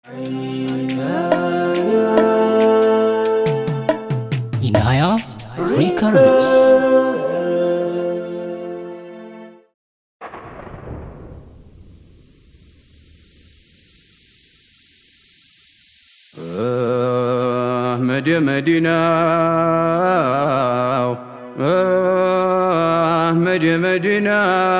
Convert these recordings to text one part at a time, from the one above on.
Inaya Records. Medina, Medina,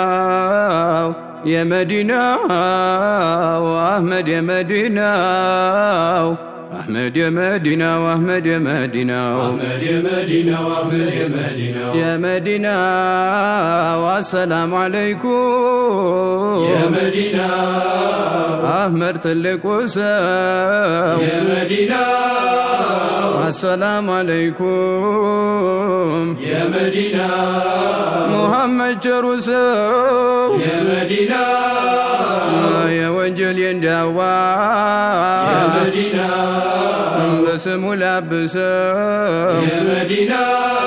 ya Medina, Ahmed ya Medina, Ahmed ya Medina, Ahmed ya Medina, Ahmed ya Medina, Ahmed ya Medina, ya Medina, wassalamu alaikum, ya Medina, Ahmed ትልቁ ሰው ya Medina, السلام عليكم يا مدينة محمد جروسو يا مدينة يا وجل يندوا يا مدينة بسمو لابسو يا مدينة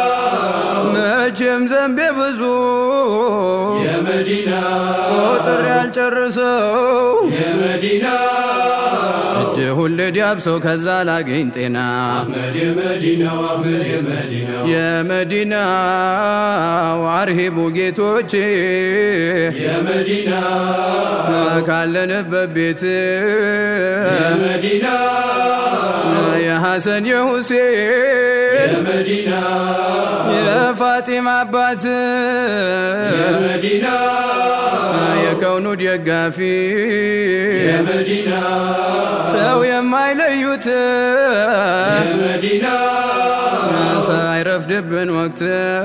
مجم زنبي بزو يا مدينة وطر يالجرسو يا مدينة ሁሉ ዲያብሰው ከዛ ላገኝ ጤና አህመድ የመዲና አህመድ የመዲና የመዲና አርሂቡ ጌቶቼ የመዲና ካለንበት ቤት የመዲና የሐሰን የሁሴን የመዲና የፋጢማ አባት የመዲና የከውኑ ደጋፊ የመዲና ሰው የማይለዩት የመዲና ሳይረፍድብን ወቅት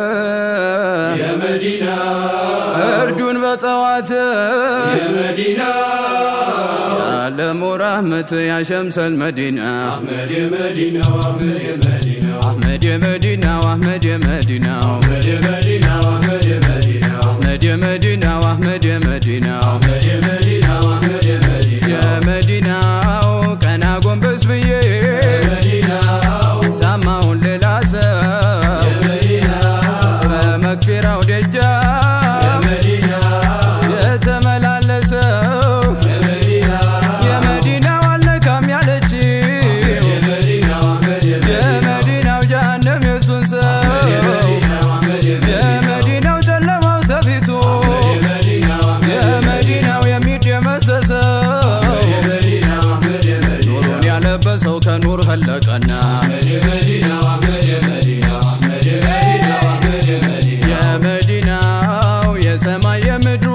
የመዲና እርዱን በጠዋት የመዲና የዓለሙ ረህመት ያሸምሰል መዲና አህመድ የመዲና አህመድ የመዲና አህመድ የመዲና አህመድ የመዲና አህመድ የመዲና አህመድ የመዲና አህመድ የመዲና አህመድ የመዲና አህመድ የመዲና አህመድ የመዲና የመዲናው ቀና ጎንበስ ብዬ የመዲናው ታማውን ሌላ ሰው በመክፊራው ደጃፍ የተመላለሰው የመዲናው አልነካም ያለችው የመዲናው ጀሃነም የሱን ሰው የመዲናው ጨለማው ተፊቱ የመዲናው የሚደመሰሰው ኑሩን ያለበሰው ከኑር ኸለቀና የመዲናው የሰማይ የምድሩ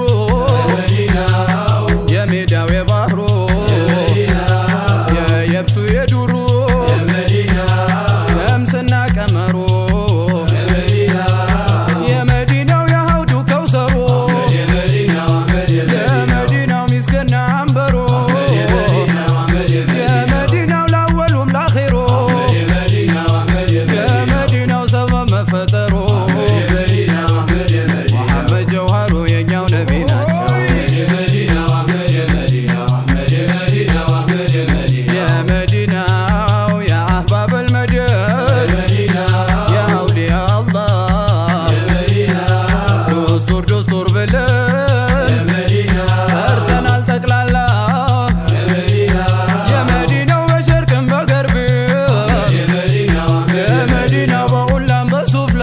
የሜዳው የባህሩ የየብሱ የዱሩ ሸምስና ቀመሩ የመዲናው የሐውዱ ከውሰሩ የመዲናው ሚስክና አንበሩ የመዲናው ላወሉም ላኺሩ የመዲናው ሰበብ መፈጠሩ መሐመድ ጀውሃሩ የኛው ነቢ ናቸው የመዲናው የአህባብ አልመደድ የአውሊያ አላህ ዱስቱር ብለን ጠርተናል ጠቅላላ የመዲናው በሸርቅም በገርብ የመዲናው በሁላም በሱፍላ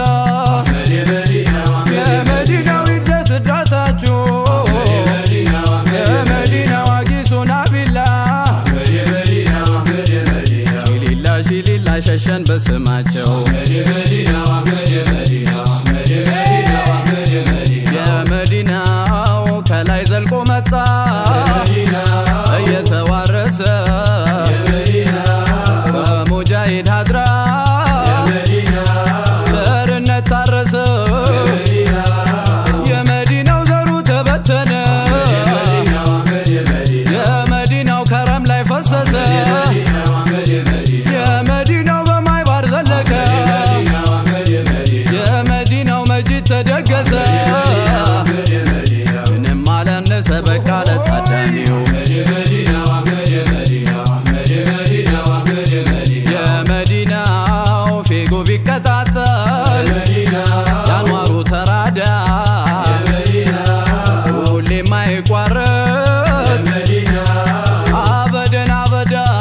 የመዲናው ይደስ ዳታችሁ የመዲናው አጊሱና ቢላ ሺሊላ ሸሸን በስማቸው የመዲናው ከላይ ዘልቆ መጣ እየተዋረሰ በሙጃሂድ ሀድራ ቸርነት ታረሰ የመዲናው ዘሩ ተበተነ የመዲናው ከረም ላይ ፈሰሰ የመዲናው በማይባር ዘለቀ የመዲናው መጂድ ተደገሰ ምንም አላነሰ በቃ ለታዳሚው የመዲናው ፊጉ ቢቀጣጠል ያንዋሩ ተራዳ ሁሌም አይቋረጥ አበደን አበዳ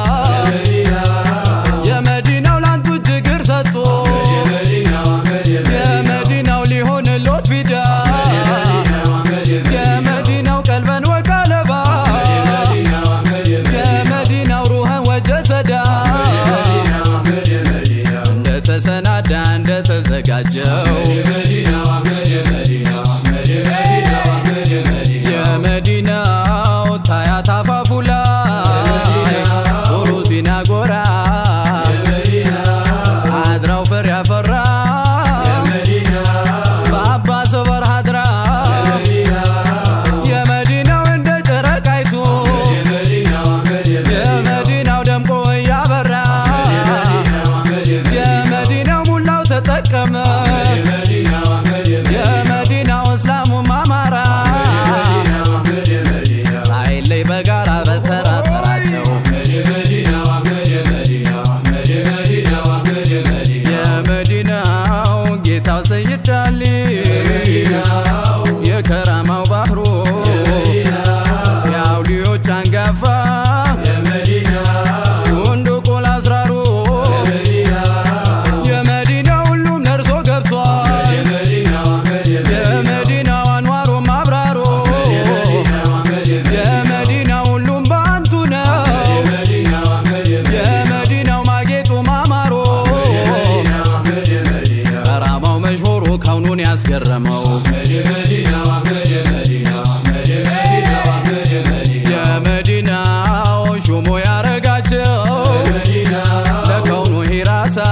لكونه هراسة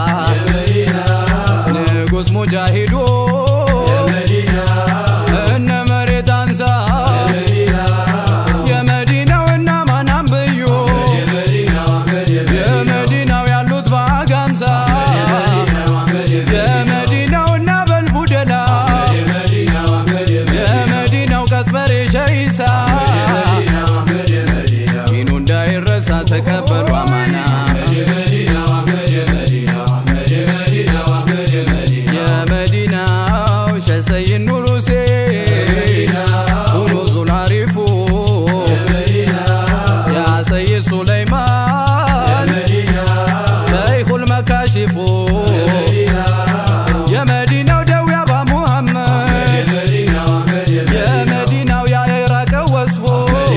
نقص مجاهدو إن مريد أنسى يا مدينة وإنما نبيو يا مدينة ويالوت باقامسا يا مدينة وناب البدلا يا مدينة وكتبري شيسا مينون داير رسا تكبر ومانا يا مدينة وشسي النروسي ونوز العريفو يا سيد سليمان شيخ المكاشفو يا مدينة ودوي أبا محمد يا مدينة ويا عراق وصفو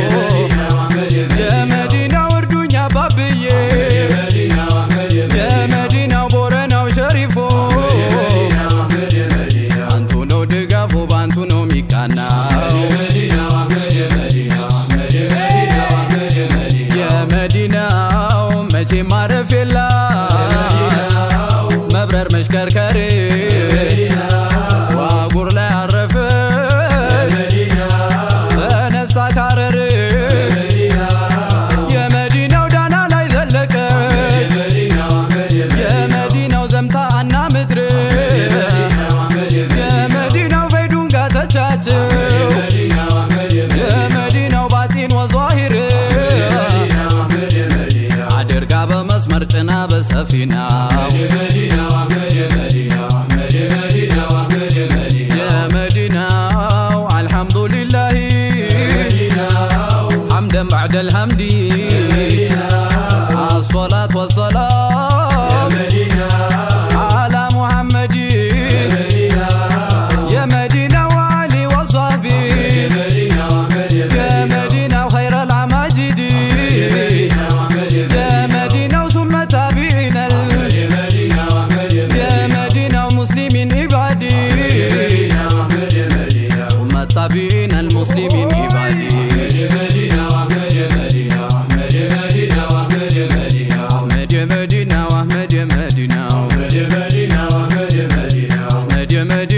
يا مدينة وردونيا بابي يا مدينة وبورنا وشريفو أنتو نو دقافو بانتو نو ميكانا يا مدينة ومجي معرف الله مبرر مشكركري واقور لا عرفت انا استكرر يا مدينة ودانا لا يزلك يا مدينة وزمتا عنا مدر يا مدينة وفيدون قاتشات يا مدينة وباطين وظاهر عدر قابة مسمر جناب سفينة يا مدينة والحمد لله حمدا بعد الحمد الصلاة والسلام على محمد يا مدينة وعلي وصحبه يا مدينة وخير العماجد يا مدينة وثم تابعين يا مدينة ومسلمين عبادي ثم تابعين المسلمين عبادي أحمد يا مدينة وأحمد يا مدينة أحمد يا مدينة